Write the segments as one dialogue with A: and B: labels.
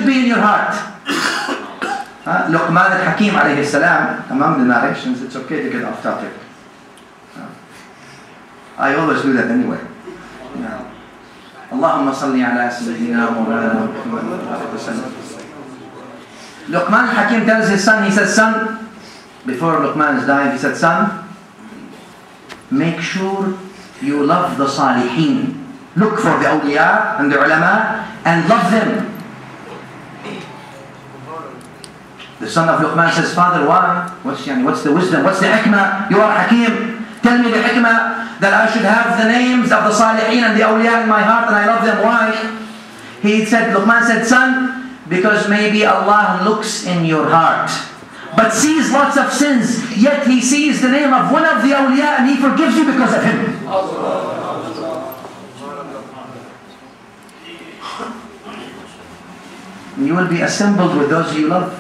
A: should be in your heart. Luqman al-Hakim alayhi salam, among the narrations, it's okay to get off topic. I always do that anyway. Allahumma salli ala sayyidina Mawlana Muhammad. Luqman al-Hakim tells his son, he says, son, before Luqman is dying, he said, son, make sure you love the Salihin. Look for the awliya and the ulama and love them. The son of Luqman says, father, why? What's the wisdom? What's the hikmah? You are Hakim. Tell me the hikmah that I should have the names of the Salihin and the awliya in my heart and I love them. Why? Luqman said, son, because maybe Allah looks in your heart but sees lots of sins, yet He sees the name of one of the awliya and He forgives you because of him. You will be assembled with those you love.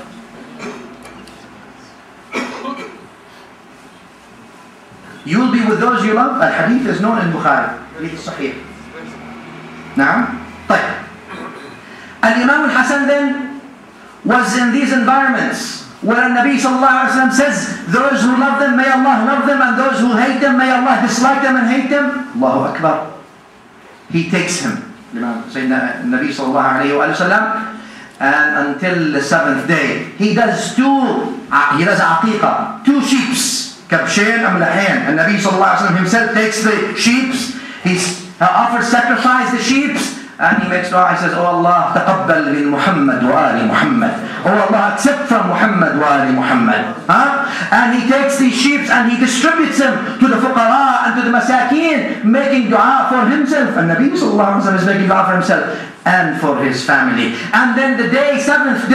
A: You will be with those you love. Al-Hadith is known in Bukhari. Hadith Sahih. Now, Al-Imam al-Hasan then was in these environments where Nabi sallallahu alaihi wasallam says, those who love them, may Allah love them, and those who hate them, may Allah dislike them and hate them. Allahu Akbar. He takes him, Sayyidina Nabi sallallahu alaihi wasallam, and until the 7th day, he does aqiqah, 2 sheeps. Kabshain amlahain. And Nabi sallallahu alaihi wasallam himself takes the sheep, he offers sacrifice the sheep, and he makes dua. He says, oh Allah, taqabbal min Muhammad wa ali Muhammad. Oh Allah, accept from Muhammad wa ali Muhammad. And he takes these sheep and he distributes them to the fuqara and to the masakin, making dua for himself. And Nabi sallallahu alaihi wasallam is making dua for himself and for his family. And then the day, 7th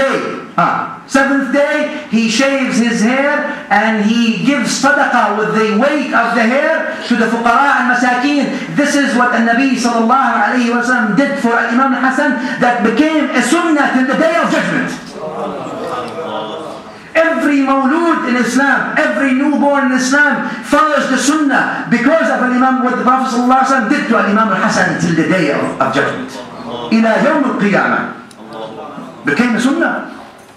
A: day, he shaves his hair and he gives sadaqah with the weight of the hair to the fuqara and masakin. This is what the Nabi sallallahu alayhi wa sallam did for Imam al-Hasan, that became a sunnah till the day of judgment. Every mawlud in Islam, every newborn in Islam follows the sunnah because of Imam, what the Prophet sallallahu alayhi wa sallam did to Imam al-Hasan till the day of judgment. Ila yawm al-qiyamah. Became a sunnah.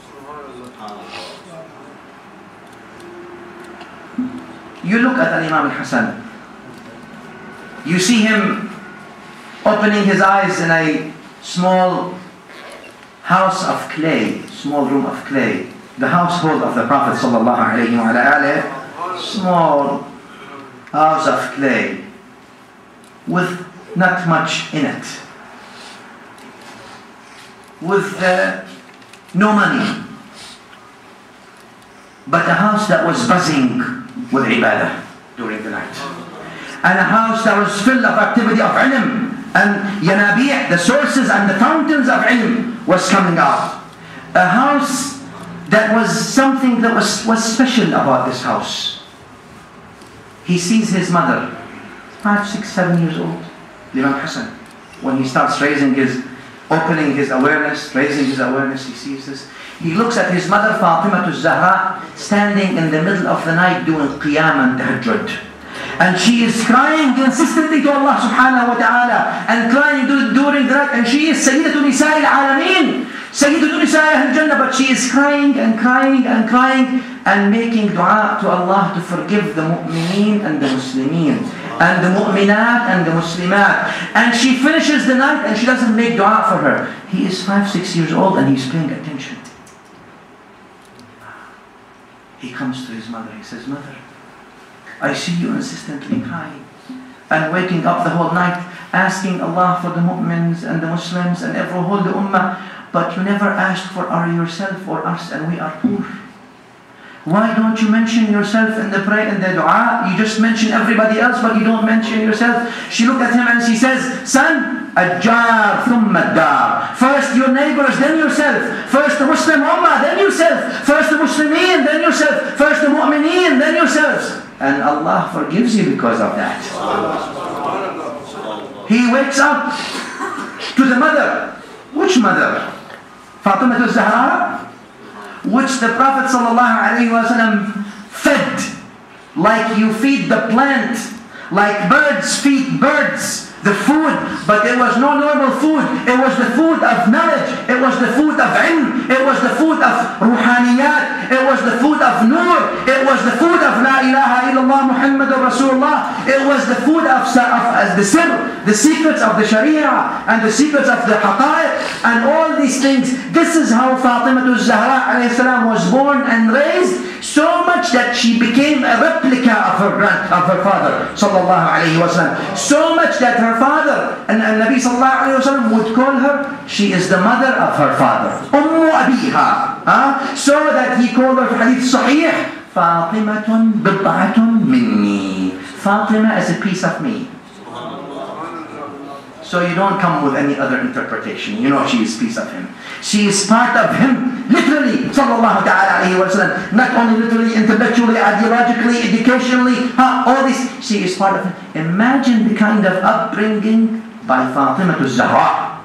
A: You look at Imam al-Hasan, you see him opening his eyes in a small house of clay, small room of clay, the household of the Prophet sallallahu alaihi wasallam, small house of clay with not much in it, with no money, but a house that was buzzing with ibadah during the night, and a house that was filled of activity of ilm, and yanabi', the sources and the fountains of ilm was coming out. A house that was something that was special about this house. He sees his mother, 5, 6, 7 years old, Imam Hassan. When he starts opening his awareness, raising his awareness, he sees this. He looks at his mother, Fatima al-Zahra, standing in the middle of the night doing qiyam and tahajjud. And she is crying consistently to Allah subhanahu wa ta'ala, and crying during the night, and she is Sayyidatu Nisa'i al-Alameen, Sayyidatu Nisa'i al-Jannah, but she is crying and crying and crying and making dua to Allah to forgive the mu'mineen and the muslimeen, and the mu'minat and the muslimat. And she finishes the night and she doesn't make dua for her. He is 5, 6 years old and he's paying attention. He comes to his mother, he says, Mother, I see you insistently crying and waking up the whole night asking Allah for the mu'mins and the Muslims and every whole the ummah, but you never asked for yourself or us, and we are poor. Why don't you mention yourself in the prayer and the dua? You just mention everybody else, but you don't mention yourself. She looked at him and she says, Son, Al-jar thumma ad-dar. First your neighbors, then yourself. First the Muslim ummah, then yourself. First the Muslimin, then yourself. First the mu'mineen, then yourselves. And Allah forgives you because of that. He wakes up to the mother. Which mother? Fatima al-Zahra? Which the Prophet ﷺ fed like you feed the plant, like birds feed birds, the food, but it was no normal food. It was the food of knowledge. It was the food of ilm. It was the food of ruhaniyat. It was the food of nur. It was the food of la ilaha illallah Muhammadur Rasulullah. It was the food of the sir, the secrets of the sharia and the secrets of the haqa'iq and all these things. This is how Fatima az-Zahra alayhi salam was born and raised, so much that she became a replica of her father sallallahu alayhi wasallam. So much that her father and Nabi sallallahu alayhi wasallam would call her, she is the mother of her father, Ummu Abiha. So that he called her hadith sahih, Fatimatun bid'atun minni. Fatima is a piece of me. So you don't come with any other interpretation. You know she is a piece of him. She is part of him, literally, sallallahu ta'ala alayhi wa sallam. Not only literally, intellectually, ideologically, educationally, all this. She is part of him. Imagine the kind of upbringing by Fatima az-Zahra.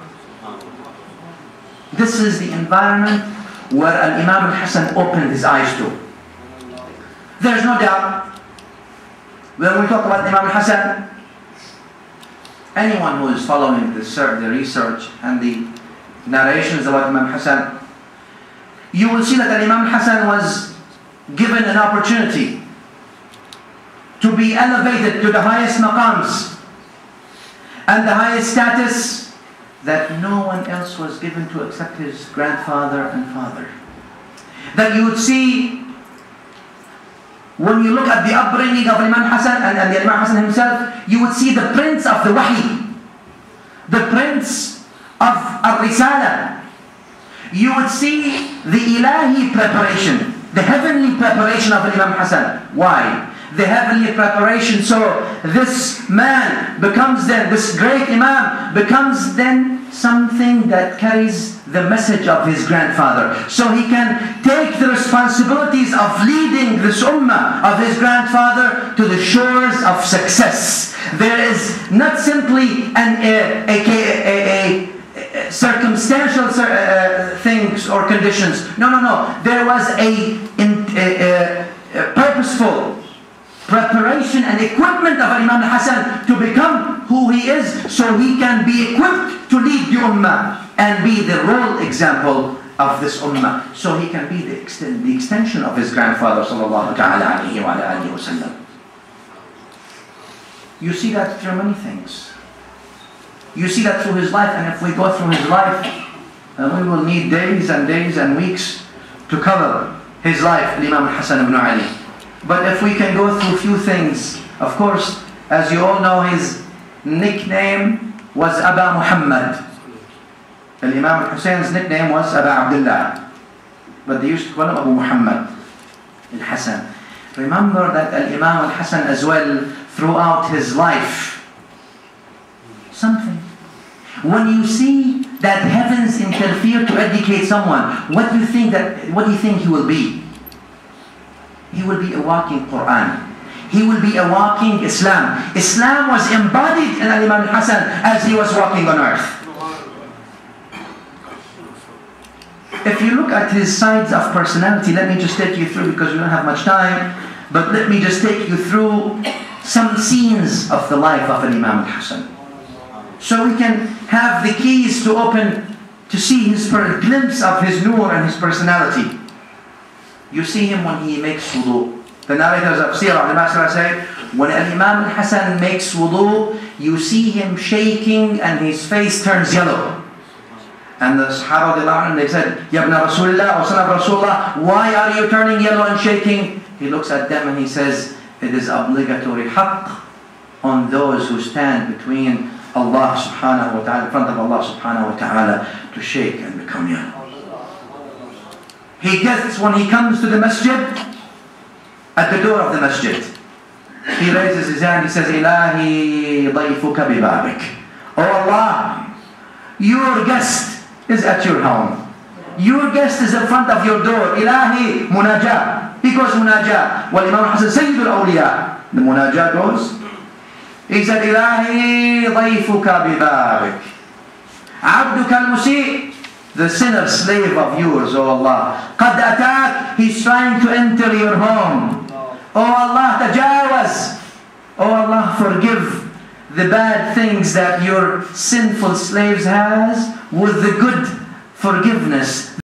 A: This is the environment where Al-Imam al-Hasan opened his eyes to. There's no doubt, when we talk about Imam al-Hasan, anyone who is following the research and the narrations about Imam Hassan, you will see that Imam Hassan was given an opportunity to be elevated to the highest maqams and the highest status that no one else was given to except his grandfather and father. That you would see, when you look at the upbringing of Imam Hassan and the Imam Hassan himself, you would see the prince of the wahi, the prince of Ar-Risala. You would see the ilahi preparation, the heavenly preparation of Imam Hassan. Why? The heavenly preparation, so this man becomes then, this great Imam becomes then something that carries the message of his grandfather. So he can take the responsibilities of leading this ummah of his grandfather to the shores of success. There is not simply a circumstantial things or conditions. No. There was a purposeful preparation and equipment of Imam Hassan to become who he is, so he can be equipped to lead the ummah and be the role example of this ummah, so he can be the extension of his grandfather sallallahu ta'ala alayhi wa alihi wa sallam. You see that through many things. You see that through his life, and if we go through his life, we will need days and days and weeks to cover his life, Imam Hassan ibn Ali. But if we can go through a few things, of course, as you all know, his nickname was Aba Muhammad. Imam Hussein's nickname was Aba Abdullah, but they used to call him Abu Muhammad al-Hassan. Remember that Imam al-Hassan as well, throughout his life, something. When you see that heavens interfere to educate someone, what do you think he will be? He will be a walking Quran. He will be a walking Islam. Islam was embodied in Imam al-Hassan as he was walking on earth. If you look at his sides of personality, let me just take you through, because we don't have much time, but let me just take you through some scenes of the life of Imam al-Hassan, so we can have the keys to open, to see his glimpse of his nur and his personality. You see him when he makes wudu. The narrators of Sirah al-Masra say, when Imam al-Hassan makes wudu, you see him shaking and his face turns yellow. And the Sahaba, they said, Ya ibn Rasulullah, or son of Rasulullah, why are you turning yellow and shaking? He looks at them and he says, it is obligatory haqq on those who stand between Allah subhanahu wa ta'ala, in front of Allah subhanahu wa ta'ala, to shake and become yellow. He gets, when he comes to the masjid, at the door of the masjid, he raises his hand, he says, Ilahi dayfuka bibabik. Oh Allah, your guest is at your home. Your guest is in front of your door. Ilahi munajah. He goes munajah. Well, Imam Hassan Sayyid al-Awliya. The munajah goes. He said, Ilahi dayfuka bibabik. Abduka al-Musi'. The sinner slave of yours, O Allah. Qad atak, he's trying to enter your home. O Allah, tajawaz. O Allah, forgive the bad things that your sinful slaves has with the good forgiveness